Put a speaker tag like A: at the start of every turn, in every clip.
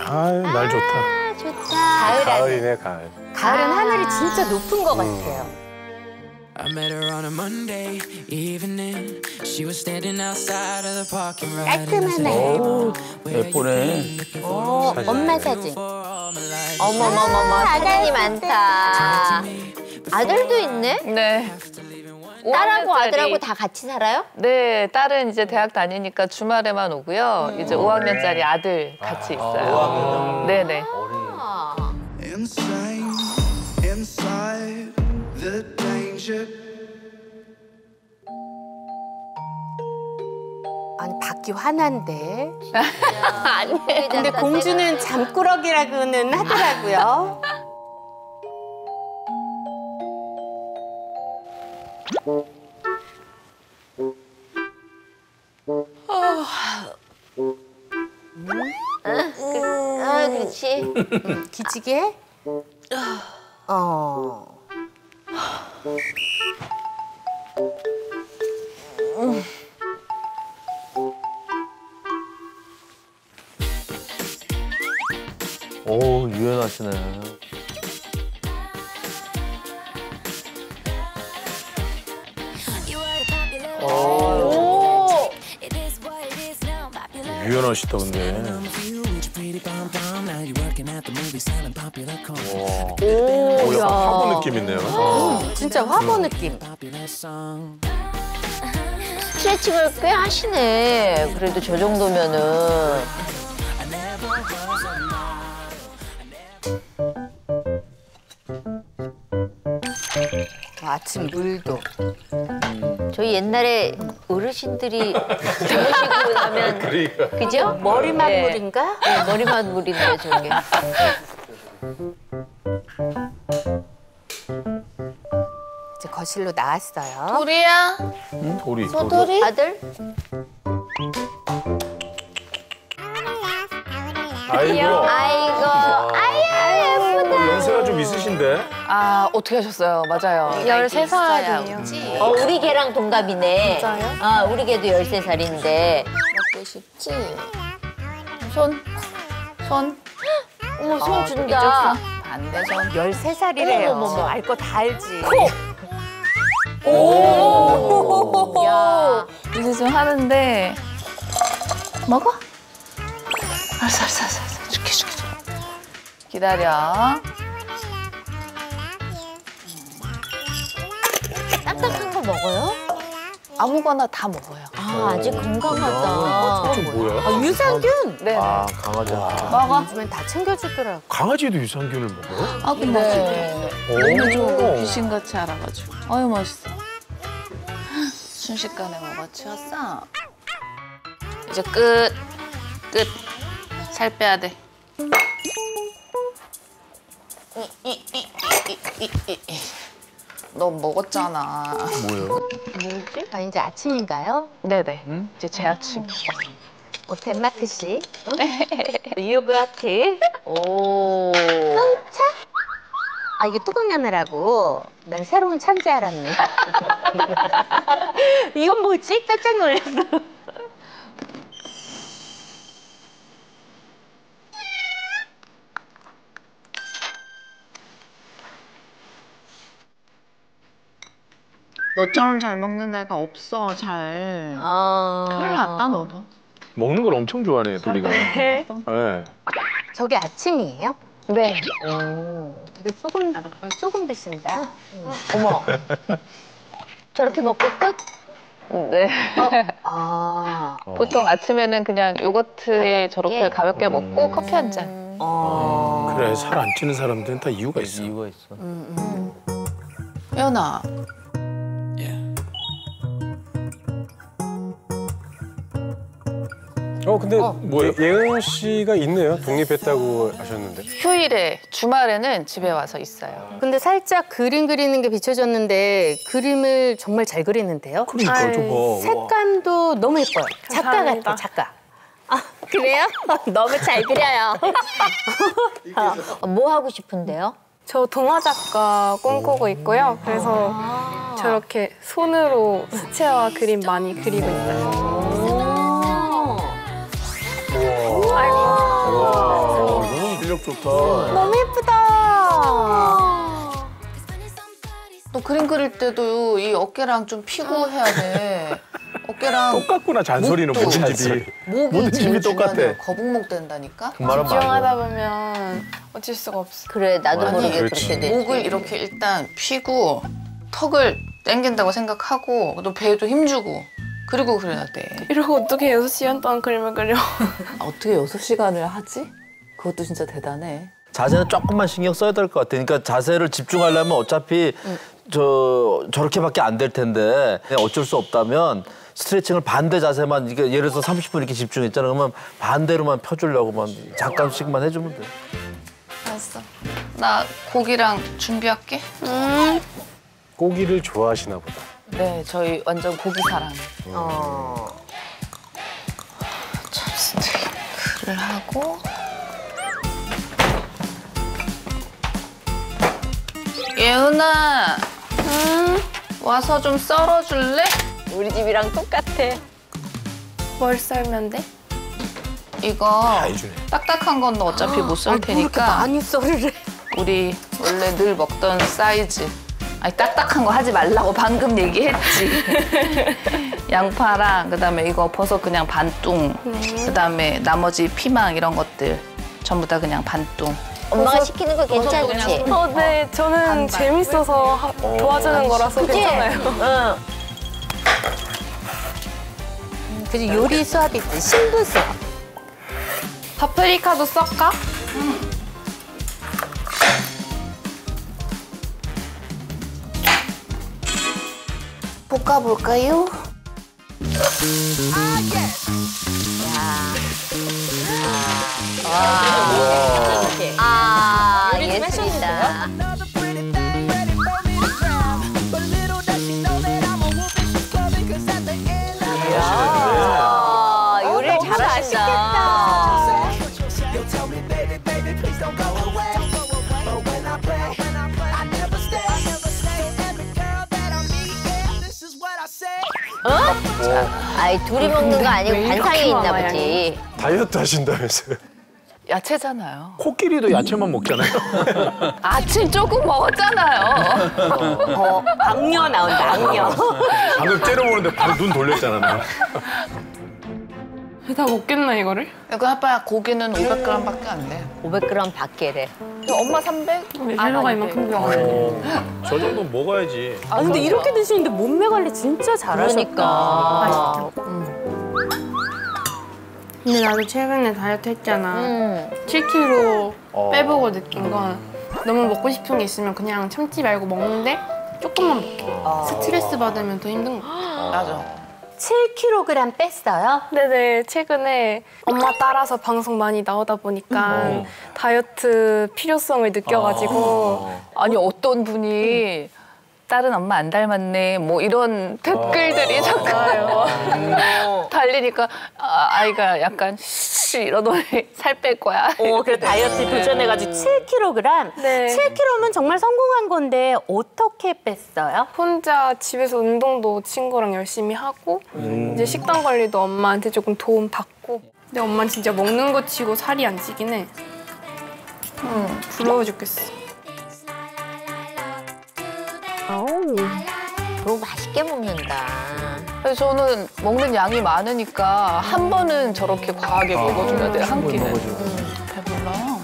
A: 날 좋다.
B: 좋다.
A: 가을이네, 가을.
B: 가을은 하늘이 진짜 높은 것 같아요.
C: I met her on a Monday evening. She was standing outside of the parking lot.
B: 깔끔하네.
D: 예쁘네.
B: 엄마 사진. 어머머머머, 사진이 많다. 아들도 있네?
E: 네.
B: 딸하고
E: 5학년짜리.
B: 아들하고 다 같이 살아요?
E: 네, 딸은 이제 대학 다니니까 주말에만 오고요. 이제 5학년짜리 아들 같이 있어요. 네네.
C: Inside the danger.
F: 아니 밖이 환한데.
B: 아니.
F: 근데 공주는 잠꾸러기라고는 하더라고요.
B: 그렇지.
F: 기지개?
D: 오, 유연하시네.
A: 유연하시다, 근데. 오, 약간 화보 느낌 있네요.
F: 진짜 화보 느낌.
B: 스트레칭을 꽤 하시네. 그래도 저 정도면은.
F: 아침 물도.
B: 저희 옛날에 어르신들이 주무시고 나면 그죠?
F: 머리만물인가?
B: 네, 머리만물인데 저게.
F: 이제 거실로 나왔어요.
E: 우리야.
A: 도리.
B: 소돌이? 아들?
A: 아이고.
B: 아이고, 아유, 예쁘다.
A: 연세가 좀 있으신데?
E: 아, 어떻게 하셨어요? 맞아요.
B: 13살이요. 우리 걔랑 동갑이네.
E: 진짜요?
B: 아, 우리 걔도 13살인데.
E: 먹고 싶지? 손. 손.
B: 어머, 손 준다.
E: 반대 손.
F: 13살이래요.
B: 어머머머.
F: 알 거 다 알지.
B: 야.
E: 이제 좀 하는데. 먹어? 알았어. 줄게. 기다려.
B: 딱딱한 거 먹어요?
E: 아무거나 다 먹어요.
B: 아, 아직 건강하다.
A: 좀 뭐야?
F: 아, 유산균.
E: 네.
D: 아, 강아지한테.
E: 먹어.
F: 요즘엔 다 챙겨주더라고.
A: 강아지도 유산균을 먹어요?
E: 아, 근데 너무 좋은 거
A: 오.
E: 귀신같이 알아가지고. 아유, 맛있어. 순식간에 먹어치웠어. 이제 끝. 살 빼야 돼. 너 먹었잖아.
A: 뭐예요?
F: 아, 이제 아침인가요?
E: 네네. 이제 제 아침.
F: 덴마크 씨. 요거트.
B: 오.
F: 차? 아, 이게 뚜껑 열느라고. 난 새로운 찬지 알았네. 이건 뭐지? 깜짝 놀랐어.
E: 너처럼 잘 먹는 애가 없어, 잘. 큰일 났다, 너도.
A: 먹는 걸 엄청 좋아하네, 도리가. 네.
F: 저게 아침이에요?
E: 네.
F: 되게 조금 드신다.
B: 어머. 저렇게 먹고 끝?
E: 네.
F: 아,
E: 보통 아침에는 그냥 요거트에 저렇게
B: 예.
E: 가볍게 먹고 커피 한 잔.
A: 그래, 살 안 찌는 사람들은 다 이유가 있어.
D: 이유가 있어.
E: 연아.
A: 근데 뭐예요? 예은 씨가 있네요. 독립했다고 하셨는데.
E: 휴일에, 주말에는 집에 와서 있어요.
F: 근데 살짝 그림 그리는 게 비춰졌는데 그림을 정말 잘 그리는데요?
A: 그러니까 좀 봐.
F: 색감도 너무 예뻐요. 작가 같아, 작가. 아, 그래요? 너무 잘 그려요.
B: 뭐 하고 싶은데요?
G: 저 동화 작가 꿈꾸고 있고요. 그래서 저렇게 손으로 수채화 그림 많이 그리고 있어요.
A: 우와.
D: 좋다.
F: 너무 예쁘다.
E: 또 그림 그릴 때도 이 어깨랑 좀 피고 해야 돼. 어깨랑
A: 똑같구나 잔소리는
E: 목도.
A: 모든 집이.
E: 목이
D: 모든
E: 제일
D: 집이 똑같아.
E: 중요해요. 거북목 된다니까.
D: 그 말은 맞아.
G: 집중하다 보면 어쩔 수가 없어.
B: 그래 나도 모르게
A: 그렇지.
B: 그렇게 되지.
E: 목을 이렇게 일단 피고 턱을 당긴다고 생각하고 또 배에도 힘주고 그리고 그래야 돼.
G: 이러고 어떻게 6시간 동안 그림을 그려?
E: 어떻게 6시간을 하지? 그것도 진짜 대단해.
D: 자세는 조금만 신경 써야 될 것 같아. 그러니까 자세를 집중하려면 어차피 저렇게밖에 안 될 텐데 어쩔 수 없다면 스트레칭을 반대 자세만 이게 예를 들어서 30분 이렇게 집중했잖아. 그러면 반대로만 펴주려고만 잠깐씩만 해주면 돼.
E: 알았어. 나 고기랑 준비할게.
A: 고기를 좋아하시나 보다.
E: 네, 저희 완전 고기 사랑. 참 진짜 글을 하고. 예은아, 와서 좀 썰어줄래?
F: 우리 집이랑 똑같아.
G: 뭘 썰면 돼?
E: 이거
A: 해주네.
E: 딱딱한 건 어차피 못 썰
F: 이렇게
E: 테니까
F: 많이 썰으래.
E: 우리 원래 늘 먹던 사이즈. 아니 딱딱한 거 하지 말라고 방금 얘기했지. 양파랑 그다음에 이거 버섯 그냥 반뚱. 그다음에 나머지 피망 이런 것들 전부 다 그냥 반뚱.
B: 엄마가 시키는 거 괜찮지?
E: 그냥
G: 네, 저는
E: 반반.
G: 재밌어서 도와주는 거라서
B: 그치?
G: 괜찮아요.
B: 응.
F: 그리고 요리 수업 있지, 신부 수업.
G: 파프리카도 썰까?
E: 볶아볼까요?
B: 아 예술이다. 아 요리를 잘하신다. 아이 둘이 먹는 거 아니고
G: 왜
B: 반상에
G: 이렇게
B: 있나
G: 많아요?
B: 보지.
A: 다이어트 하신다면서요?
E: 야채잖아요.
A: 코끼리도 야채만 먹잖아요.
E: 아침 조금 먹었잖아요.
F: 악녀 나온다, 악녀.
A: 방금 째려보는데 바로 눈 돌렸잖아. 나.
G: 다 먹겠나 이거를?
E: 이거 해봐야 고기는 500g밖에 안 돼.
B: 500g 밖에래.
E: 엄마 300?
G: 재료가 이만큼 들어가네.
A: 저 정도 먹어야지.
F: 아, 근데 이렇게 드시는데 몸매 관리 진짜 잘하셨다.
B: 그러니까.
G: 근데 나도 최근에 다이어트 했잖아. 7kg 빼보고 느낀 건 너무 먹고 싶은 게 있으면 그냥 참지 말고 먹는데 조금만 먹게. 스트레스 받으면 더 힘든 거.
E: 맞아.
F: 7kg 뺐어요?
G: 네네, 최근에 엄마 따라서 방송 많이 나오다 보니까 다이어트 필요성을 느껴가지고
E: 아니 어떤 분이 딸은 엄마 안 닮았네 뭐 이런 댓글들이 잠깐 달리니까 아이가 약간 씨 이러더니 살 뺄 거야.
F: 그래 다이어트 도전해가지고 7kg?
G: 네.
F: 7kg면 정말 성공한 건데 어떻게 뺐어요?
G: 혼자 집에서 운동도 친구랑 열심히 하고 이제 식단 관리도 엄마한테 조금 도움 받고 근데 엄마는 진짜 먹는 거 치고 살이 안 찌긴 해. 부러워 죽겠어.
B: 그리고 맛있게 먹는다.
E: 그래서 저는 먹는 양이 많으니까 한 번은 저렇게 과하게 먹어줘야 돼요. 한 끼는. 배불러요.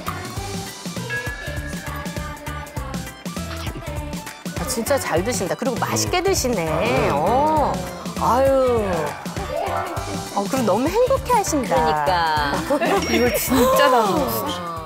F: 아, 진짜 잘 드신다. 그리고 맛있게 드시네. 아유. 그리고 너무 행복해 하신다.
B: 그러니까.
G: 이걸 진짜 다 먹었어.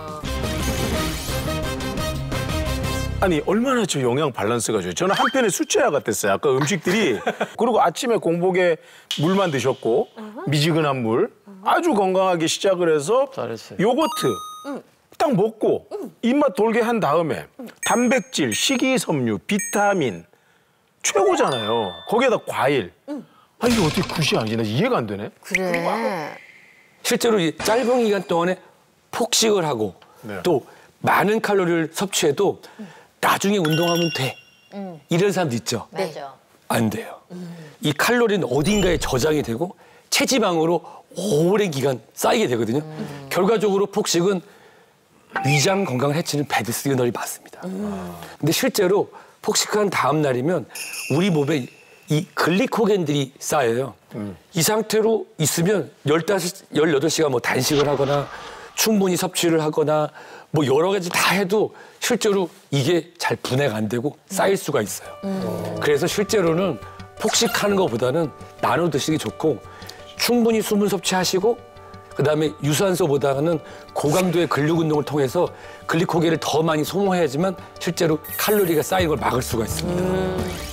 A: 아니 얼마나 저 영양 밸런스가 좋아요. 저는 한편의 수채화 같았어요. 아까 음식들이. 그리고 아침에 공복에 물만 드셨고 미지근한 물 아주 건강하게 시작을 해서
D: 잘했어요.
A: 요거트 딱 먹고 입맛 돌게 한 다음에 단백질, 식이섬유, 비타민 최고잖아요. 거기에다 과일. 아 이게 어떻게 굿이 아니지? 나 이해가 안 되네.
F: 그래.
H: 실제로 이 짧은 기간 동안에 폭식을 하고
A: 네.
H: 또 많은 칼로리를 섭취해도 나중에 운동하면 돼. 이런 사람도 있죠.
B: 맞아.
H: 안 돼요. 이 칼로리는 어딘가에 저장이 되고 체지방으로 오랜 기간 쌓이게 되거든요. 결과적으로 폭식은 위장 건강을 해치는 배드 시그널이 맞습니다. 근데 실제로 폭식한 다음 날이면 우리 몸에 이 글리코겐들이 쌓여요. 이 상태로 있으면 18시간 뭐 단식을 하거나 충분히 섭취를 하거나 뭐 여러 가지 다 해도 실제로 이게 잘 분해가 안 되고 쌓일 수가 있어요. 그래서 실제로는 폭식하는 것보다는 나눠 드시기 좋고 충분히 수분 섭취하시고 그다음에 유산소보다는 고강도의 근력 운동을 통해서 글리코겐을 더 많이 소모해야지만 실제로 칼로리가 쌓이는 걸 막을 수가 있습니다.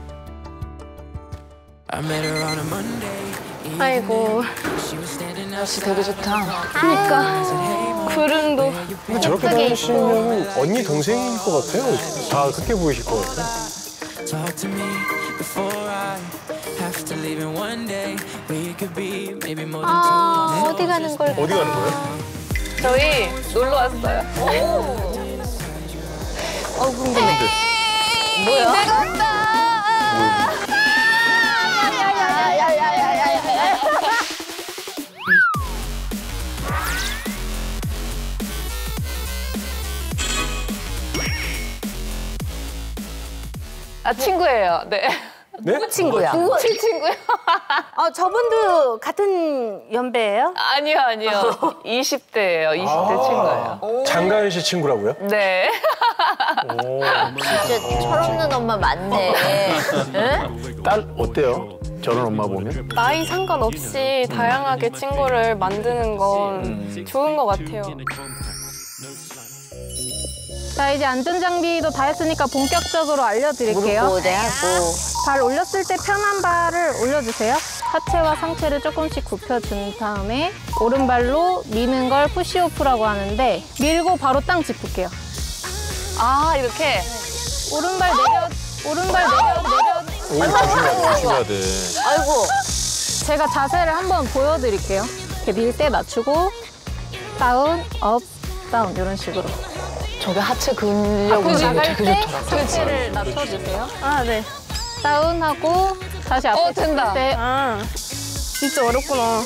G: 아이고.
E: 날씨 되게 좋다.
G: 그러니까 구름도
I: 저렇게
B: 예쁘게
I: 다니시면 언니 동생일 것 같아요. 다 그렇게 보이실 것 같아요.
C: Talk to me before I have to leave in one day. We could be maybe more than two.
B: 어디 가는 걸?
I: 어디 가는 거예요?
E: 저희 놀러 왔어요.
B: 궁금해. 뭐야? 내가 온다.
E: 아, 친구예요. 네.
F: 누구 친구야?
E: 친구요?
F: 저분도 같은 연배예요?
E: 아니요, 아니요. 20대예요. 20대 친구예요.
I: 장가연 씨 친구라고요?
E: 네.
B: 진짜 철없는 엄마 맞네. 응?
A: 딸 어때요? 저런 엄마 보면?
G: 나이 상관없이 다양하게 친구를 만드는 건 좋은 것 같아요.
J: 자, 이제 안전장비도 다 했으니까 본격적으로 알려드릴게요.
B: 무릎 보호대하고.
J: 발 올렸을 때 편한 발을 올려주세요. 하체와 상체를 조금씩 굽혀준 다음에 오른발로 미는 걸 푸시오프라고 하는데 밀고 바로 땅 짚을게요.
E: 아, 이렇게?
J: 오른발 내려.
I: 오, 조심해야 돼.
B: 아이고.
J: 제가 자세를 한번 보여드릴게요. 이렇게 밀 때 낮추고 다운, 업, 다운 이런 식으로.
E: 저게 하체 근력
J: 앞으로
E: 운동이
J: 나갈
E: 되게
J: 때
E: 좋더라고요.
J: 상체를 낮춰주세요.
F: 아, 네.
J: 다운하고 다시 앞으로
E: 된다.
J: 때
G: 아, 진짜 어렵구나.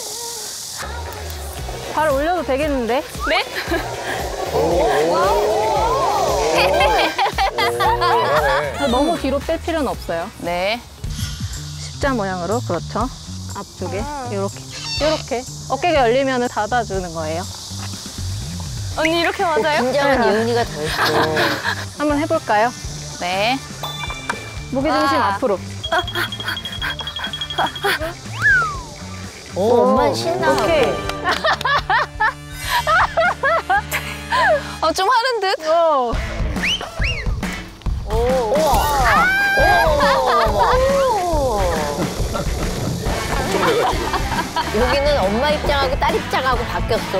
J: 발 올려도 되겠는데?
G: 네?
J: 너무 뒤로 뺄 필요는 없어요.
E: 네.
J: 십자 모양으로, 그렇죠. 앞쪽에, 요렇게. 어깨가 열리면 닫아주는 거예요.
G: 언니 이렇게 맞아요?
B: 긴장은 예은이가 더 했어.
J: 한번 해볼까요?
E: 네.
J: 무게중심 앞으로.
B: 오, 엄마 신나.
J: 오케이.
E: 좀 하는 듯?
J: 오.
B: 여기는 엄마 입장하고 딸 입장하고 바뀌었어.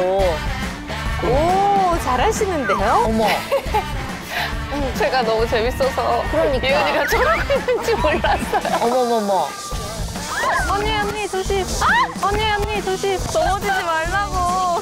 F: 오, 잘하시는데요?
B: 어머.
E: 제가 너무 재밌어서
B: 그러니까.
E: 예은이가 저러고 있는지 몰랐어요.
B: 어머머머.
J: 언니 조심. 언니 조심. 넘어지지 말라고.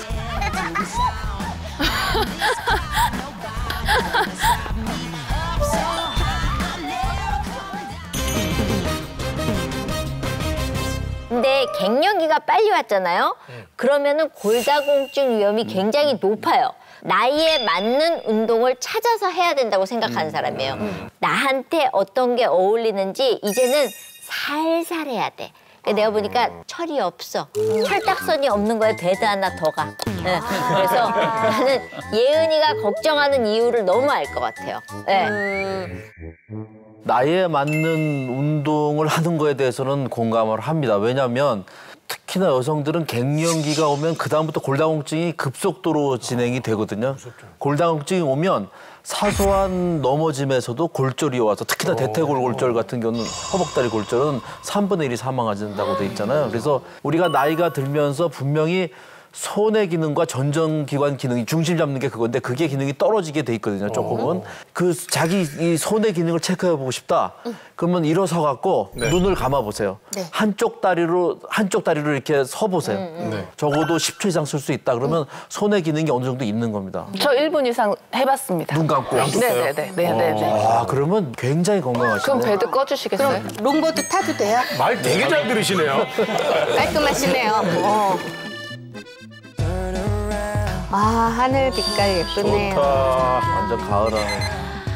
B: 근데 갱년기가 빨리 왔잖아요. 그러면은 골다공증 위험이 굉장히 높아요. 나이에 맞는 운동을 찾아서 해야 된다고 생각하는 사람이에요. 나한테 어떤 게 어울리는지 이제는 살살 해야 돼. 내가 보니까 철이 없어. 철딱선이 없는 거에 배드 하나 더 가. 네. 그래서 나는 예은이가 걱정하는 이유를 너무 알 것 같아요. 네.
D: 나이에 맞는 운동을 하는 거에 대해서는 공감을 합니다. 왜냐하면 특히나 여성들은 갱년기가 오면 그다음부터 골다공증이 급속도로 진행이 되거든요. 골다공증이 오면 사소한 넘어짐에서도 골절이 와서 특히나 대퇴골골절 같은 경우는 허벅다리 골절은 3분의 1이 사망한다고 돼 있잖아요. 그래서 우리가 나이가 들면서 분명히 손의 기능과 전정기관 기능이 중심 잡는 게 그건데 그게 기능이 떨어지게 돼 있거든요. 조금은 그 자기 이 손의 기능을 체크해 보고 싶다. 그러면 일어서 갖고 눈을 감아 보세요. 한쪽 다리로 이렇게 서 보세요. 적어도 10초 이상 쓸 수 있다. 그러면 손의 기능이 어느 정도 있는 겁니다.
E: 저 1분 이상 해봤습니다.
D: 눈 감고.
E: 네네네.
D: 아 그러면 굉장히 건강하시네요.
E: 그럼 배드 꺼주시겠어요?
F: 롱보드 타도 돼요?
A: 말 되게 잘 들으시네요.
F: 깔끔하시네요. 아, 하늘 빛깔 예쁘네요.
D: 완전 가을하네.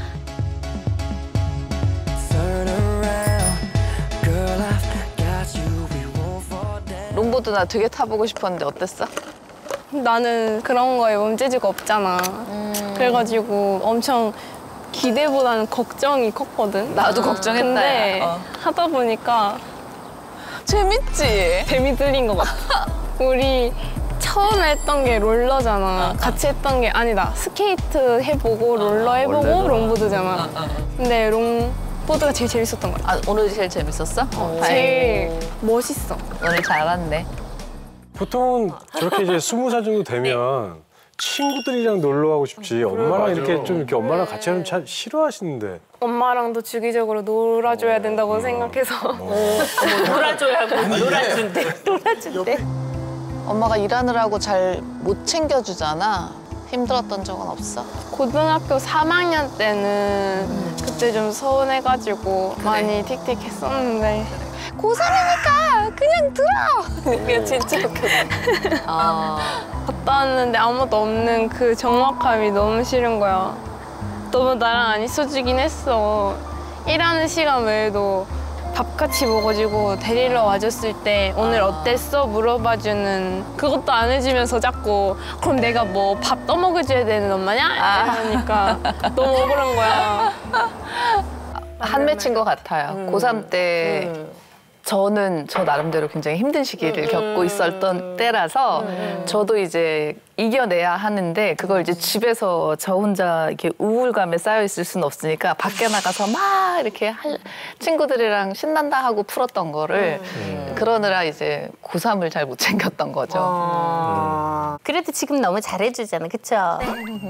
E: 롱보드 나 되게 타보고 싶었는데 어땠어?
G: 나는 그런 거에 몸재주가 없잖아. 그래가지고 엄청 기대보다는 걱정이 컸거든.
E: 나도 걱정했다.
G: 근데 하다 보니까
E: 재밌지?
G: 재미 들린 것 같아. 우리 처음에 했던 게 롤러잖아. 같이 했던 게 아니다. 스케이트 해보고 롤러 해보고 롱보드잖아. 근데 롱보드가 제일 재밌었던 것 같아.
E: 아, 오늘 제일 재밌었어?
G: 제일 멋있어.
E: 오늘 잘왔네.
I: 보통 저렇게 이제 20살 정도 되면 친구들이랑 놀러 가고 싶지 엄마랑 이렇게 좀 이렇게 엄마랑 같이 하면 참 싫어하시는데.
G: 엄마랑도 주기적으로 놀아줘야 된다고 생각해서.
F: 놀아줘야고 놀아준대. 놀아준대.
E: 엄마가 일하느라고 잘 못 챙겨주잖아. 힘들었던 적은 없어?
G: 고등학교 3학년 때는 그때 좀 서운해가지고 많이 틱틱했었는데
E: 고3이니까 그냥 들어! 이게 진짜 웃겼어.
G: 갔다 왔는데 아무도 없는 그 적막함이 너무 싫은 거야. 너무 나랑 안 있어주긴 했어. 일하는 시간 외에도 밥 같이 먹어주고 데리러 와줬을 때 오늘 어땠어? 물어봐주는 그것도 안 해주면서 자꾸 그럼 내가 뭐 밥 떠먹여줘야 되는 엄마냐? 이러니까 너무 억울한 거야.
E: 한 맺힌 것 같아요. 고3 때 저는 저 나름대로 굉장히 힘든 시기를 겪고 있었던 때라서 저도 이제 이겨내야 하는데 그걸 이제 집에서 저 혼자 이렇게 우울감에 쌓여 있을 수는 없으니까 밖에 나가서 막 이렇게 친구들이랑 신난다 하고 풀었던 거를 그러느라 이제 고3을 잘 못 챙겼던 거죠.
F: 그래도 지금 너무 잘해주잖아, 그쵸?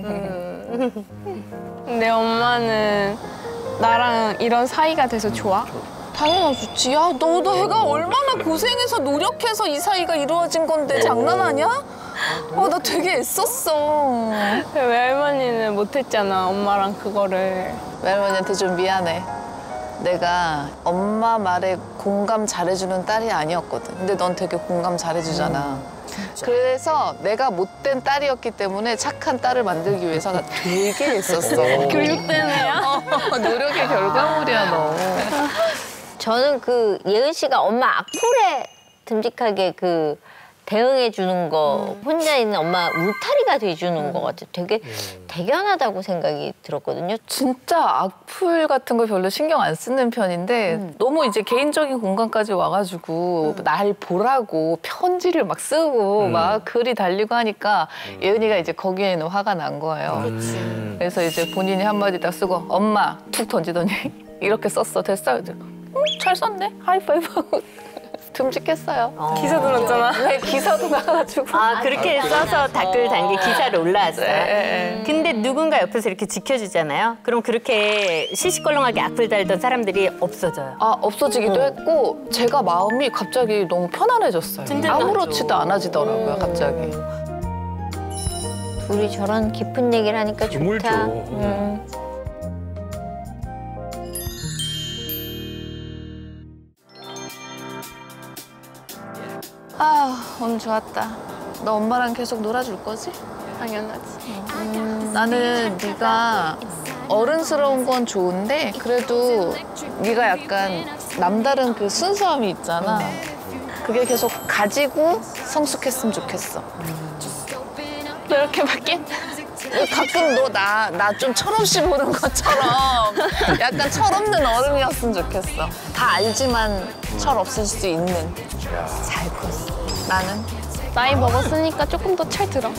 G: 근데 엄마는 나랑 이런 사이가 돼서 좋아?
E: 당연히 좋지. 야, 너도 애가 얼마나 고생해서 노력해서 이 사이가 이루어진 건데 장난하냐? 나 되게 애썼어.
G: 외할머니는 못했잖아, 엄마랑 그거를.
E: 외할머니한테 좀 미안해. 내가 엄마 말에 공감 잘해주는 딸이 아니었거든. 근데 넌 되게 공감 잘해주잖아. 그래서 내가 못된 딸이었기 때문에 착한 딸을 만들기 위해서 나 되게 애썼어.
G: 교육 때문에야?
E: 노력의 결과물이야, 너.
B: 저는 그 예은 씨가 엄마 악플에 듬직하게 그 대응해 주는 거 혼자 있는 엄마 울타리가 돼주는 거 같아. 되게 대견하다고 생각이 들었거든요.
E: 진짜 악플 같은 거 별로 신경 안 쓰는 편인데 너무 이제 개인적인 공간까지 와가지고 날 보라고 편지를 막 쓰고 막 글이 달리고 하니까 예은이가 이제 거기에는 화가 난 거예요. 그래서 이제 본인이 한마디 딱 쓰고 엄마 툭 던지더니 이렇게 썼어. 됐어. 잘 썼네. 하이파이브 하고. 듬직했어요.
G: 기사도 났잖아.
E: 네, 기사도 나가지고.
F: 아, 그렇게 써서 댓글 단 게 기사로 올라왔어요.
E: 네.
F: 근데 누군가 옆에서 이렇게 지켜주잖아요. 그럼 그렇게 시시껄렁하게 악플 달던 사람들이 없어져요.
E: 아, 없어지기도 했고 제가 마음이 갑자기 너무 편안해졌어요. 아무렇지도 않아지더라고요, 갑자기.
B: 둘이 저런 깊은 얘기를 하니까 좋다.
E: 아, 오늘 좋았다. 너 엄마랑 계속 놀아줄 거지?
G: 당연하지.
E: 나는 네가 어른스러운 건 좋은데 그래도 네가 약간 남다른 그 순수함이 있잖아. 그게 계속 가지고 성숙했으면 좋겠어.
G: 이렇게밖에?
E: 가끔 너 나 좀 철없이 보는 것처럼 약간 철없는 어른이었으면 좋겠어. 다 알지만 철 없을 수 있는. 잘 컸어. 나는?
G: 나이 먹었으니까 조금 더 철 들어.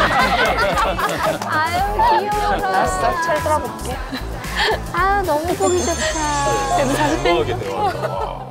B: 아유 귀여워.
E: 알았어, 철 들어볼게.
B: 아 너무 보기 좋다.
G: 그래도 40대
A: 건강하겠네요.